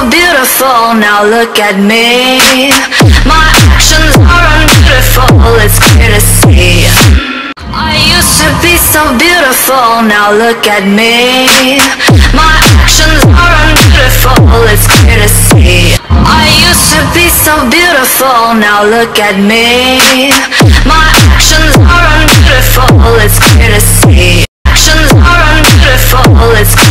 beautiful, now look at me. My actions are unbeautiful, it's clear to see. I used to be so beautiful, now look at me. My actions are unbeautiful, it's clear to see. I used to be so beautiful, now look at me. My actions are unbeautiful, it's clear to see. Actions are unbeautiful, it's